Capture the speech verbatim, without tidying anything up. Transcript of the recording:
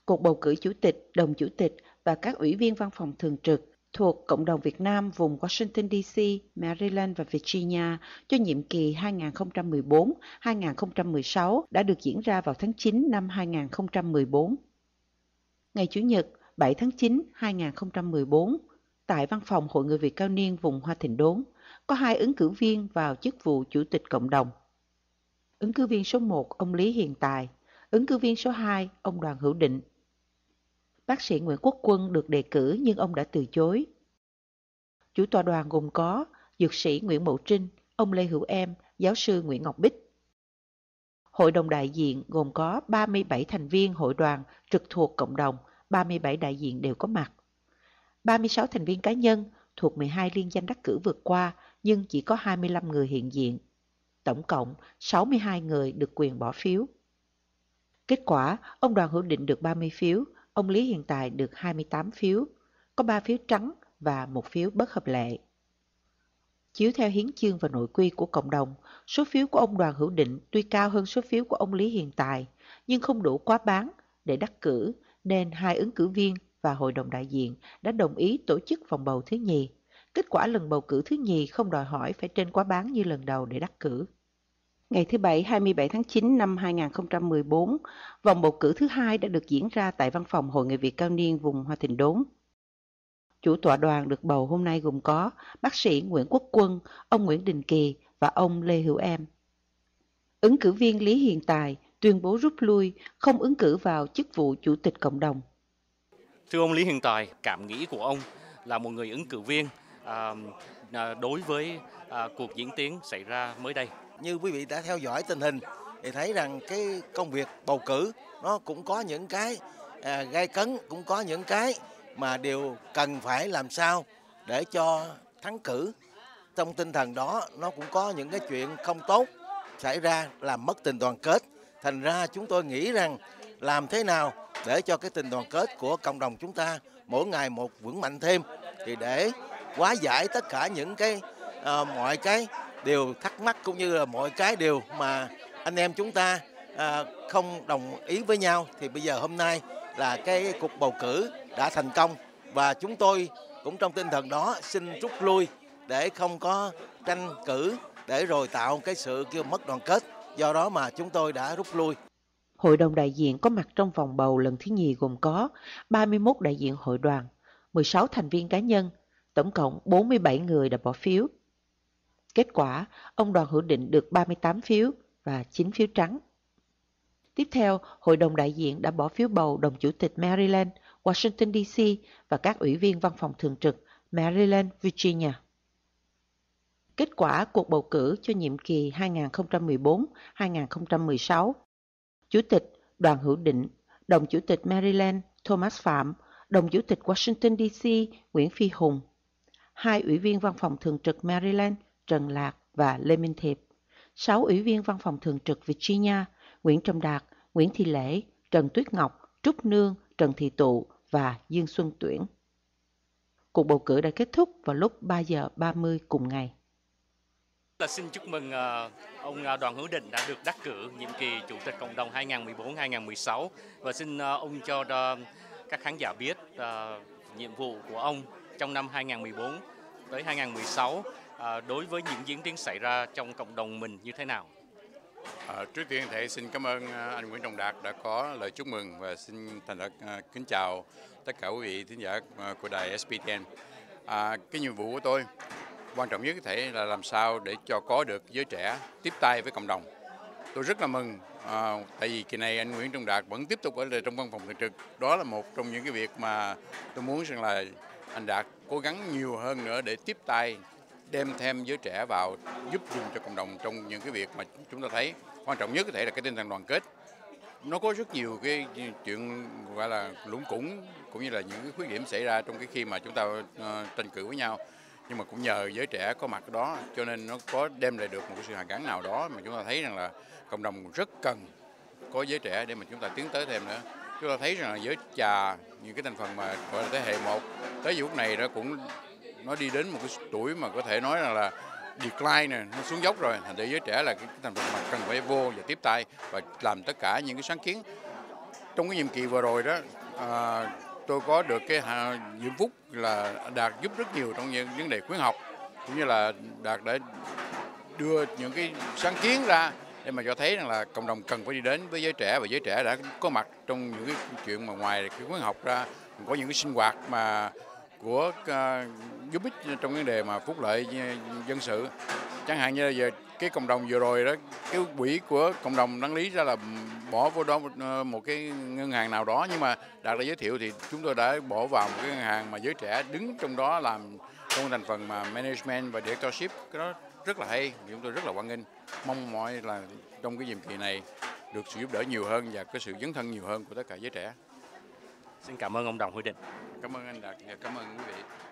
cuộc bầu cử chủ tịch, đồng chủ tịch và các ủy viên văn phòng thường trực thuộc Cộng đồng Việt Nam vùng Washington đê xê, Maryland và Virginia cho nhiệm kỳ hai nghìn không trăm mười bốn đến hai nghìn không trăm mười sáu đã được diễn ra vào tháng chín năm hai nghìn không trăm mười bốn. Ngày Chủ nhật, bảy tháng chín năm hai nghìn không trăm mười bốn, tại văn phòng Hội người Việt cao niên vùng Hoa Thịnh Đốn, có hai ứng cử viên vào chức vụ Chủ tịch Cộng đồng. Ứng cử viên số một, ông Lý Hiền Tài. Ứng cử viên số hai, ông Đoàn Hữu Định. Bác sĩ Nguyễn Quốc Quân được đề cử nhưng ông đã từ chối. Chủ tọa đoàn gồm có dược sĩ Nguyễn Mậu Trinh, ông Lê Hữu Em, giáo sư Nguyễn Ngọc Bích. Hội đồng đại diện gồm có ba mươi bảy thành viên hội đoàn trực thuộc cộng đồng, ba mươi bảy đại diện đều có mặt. ba mươi sáu thành viên cá nhân thuộc mười hai liên danh đắc cử vượt qua nhưng chỉ có hai mươi lăm người hiện diện. Tổng cộng sáu mươi hai người được quyền bỏ phiếu. Kết quả, ông Đoàn Hữu Định được ba mươi phiếu, ông Lý Hiền Tài được hai mươi tám phiếu, có ba phiếu trắng và một phiếu bất hợp lệ. Chiếu theo hiến chương và nội quy của cộng đồng, số phiếu của ông Đoàn Hữu Định tuy cao hơn số phiếu của ông Lý Hiền Tài, nhưng không đủ quá bán để đắc cử, nên hai ứng cử viên và hội đồng đại diện đã đồng ý tổ chức vòng bầu thứ nhì. Kết quả lần bầu cử thứ nhì không đòi hỏi phải trên quá bán như lần đầu để đắc cử. Ngày thứ Bảy, hai mươi bảy tháng chín năm hai nghìn không trăm mười bốn, vòng bầu cử thứ hai đã được diễn ra tại văn phòng Hội người Việt cao niên vùng Hoa Thịnh Đốn. Chủ tọa đoàn được bầu hôm nay gồm có bác sĩ Nguyễn Quốc Quân, ông Nguyễn Đình Kỳ và ông Lê Hữu Em. Ứng cử viên Lý Hiền Tài tuyên bố rút lui, không ứng cử vào chức vụ Chủ tịch Cộng đồng. Thưa ông Lý Hiền Tài, cảm nghĩ của ông là một người ứng cử viên à, đối với à, cuộc diễn tiến xảy ra mới đây. Như quý vị đã theo dõi tình hình thì thấy rằng cái công việc bầu cử nó cũng có những cái à, gai cấn, cũng có những cái mà đều cần phải làm sao để cho thắng cử. Trong tinh thần đó nó cũng có những cái chuyện không tốt xảy ra làm mất tình đoàn kết. Thành ra chúng tôi nghĩ rằng làm thế nào để cho cái tình đoàn kết của cộng đồng chúng ta mỗi ngày một vững mạnh thêm, thì để hóa giải tất cả những cái à, mọi cái điều thắc mắc cũng như là mọi cái điều mà anh em chúng ta à, không đồng ý với nhau, thì bây giờ hôm nay là cái cuộc bầu cử đã thành công và chúng tôi cũng trong tinh thần đó xin rút lui để không có tranh cử, để rồi tạo cái sự kêu mất đoàn kết. Do đó mà chúng tôi đã rút lui. Hội đồng đại diện có mặt trong vòng bầu lần thứ nhì gồm có ba mươi mốt đại diện hội đoàn, mười sáu thành viên cá nhân, tổng cộng bốn mươi bảy người đã bỏ phiếu. Kết quả, ông Đoàn Hữu Định được ba mươi tám phiếu và chín phiếu trắng. Tiếp theo, Hội đồng đại diện đã bỏ phiếu bầu đồng chủ tịch Maryland, Washington đê xê và các ủy viên văn phòng thường trực Maryland, Virginia. Kết quả cuộc bầu cử cho nhiệm kỳ hai nghìn không trăm mười bốn đến hai nghìn không trăm mười sáu. Chủ tịch Đoàn Hữu Định, đồng chủ tịch Maryland Thomas Phạm, đồng chủ tịch Washington đê xê Nguyễn Phi Hùng, hai ủy viên văn phòng thường trực Maryland Trần Lạc và Lê Minh Thiệp, sáu ủy viên văn phòng thường trực Virginia Nguyễn Trọng Đạt, Nguyễn Thị Lễ, Trần Tuyết Ngọc, Trúc Nương, Trần Thị Tụ và Dương Xuân Tuyển. Cuộc bầu cử đã kết thúc vào lúc ba giờ ba mươi cùng ngày. Là xin chúc mừng uh, ông Đoàn Hữu Định đã được đắc cử nhiệm kỳ Chủ tịch Cộng đồng hai nghìn không trăm mười bốn đến hai nghìn không trăm mười sáu, và xin uh, ông cho uh, các khán giả biết uh, nhiệm vụ của ông trong năm hai nghìn không trăm mười bốn tới hai nghìn không trăm mười sáu uh, đối với những diễn tiến xảy ra trong cộng đồng mình như thế nào. À, trước tiên thì xin cảm ơn anh Nguyễn Trọng Đạt đã có lời chúc mừng, và xin thành thật uh, kính chào tất cả quý vị thính giả uh, của đài ét pê tê en. À, cái nhiệm vụ của tôi quan trọng nhất có thể là làm sao để cho có được giới trẻ tiếp tay với cộng đồng. Tôi rất là mừng à, tại vì kỳ này anh Nguyễn Trọng Đạt vẫn tiếp tục ở trong văn phòng thường trực. Đó là một trong những cái việc mà tôi muốn rằng là anh Đạt cố gắng nhiều hơn nữa để tiếp tay đem thêm giới trẻ vào giúp dùng cho cộng đồng trong những cái việc mà chúng ta thấy quan trọng nhất có thể là cái tinh thần đoàn kết. Nó có rất nhiều cái chuyện gọi là lũng củng cũng như là những cái khuyết điểm xảy ra trong cái khi mà chúng ta uh, tranh cử với nhau. Nhưng mà cũng nhờ giới trẻ có mặt đó cho nên nó có đem lại được một cái sự hàn gắn nào đó mà chúng ta thấy rằng là cộng đồng rất cần có giới trẻ để mà chúng ta tiến tới thêm nữa. Chúng ta thấy rằng là giới già, những cái thành phần mà gọi là thế hệ một tới giờ phút này nó cũng nó đi đến một cái tuổi mà có thể nói rằng là decline này, nó xuống dốc rồi. Thành để giới trẻ là cái thành phần mà cần phải vô và tiếp tay và làm tất cả những cái sáng kiến. Trong cái nhiệm kỳ vừa rồi đó À, tôi có được cái diễm phúc là Đạt giúp rất nhiều trong những vấn đề khuyến học, cũng như là Đạt đã đưa những cái sáng kiến ra để mà cho thấy rằng là cộng đồng cần phải đi đến với giới trẻ, và giới trẻ đã có mặt trong những cái chuyện mà ngoài cái khuyến học ra, có những cái sinh hoạt mà của uh, giúp ích trong vấn đề mà phúc lợi dân sự. Chẳng hạn như là giờ cái cộng đồng vừa rồi đó, cái quỹ của cộng đồng đáng lý ra là bỏ vô đó một, một cái ngân hàng nào đó, nhưng mà Đạt đã giới thiệu thì chúng tôi đã bỏ vào một cái ngân hàng mà giới trẻ đứng trong đó làm trong thành phần mà management và directorship. Cái đó rất là hay, chúng tôi rất là hoan nghênh, mong mỏi là trong cái nhiệm kỳ này được sự giúp đỡ nhiều hơn và cái sự dấn thân nhiều hơn của tất cả giới trẻ. Xin cảm ơn ông Đồng Huy Định. Cảm ơn anh Đạt và cảm ơn quý vị.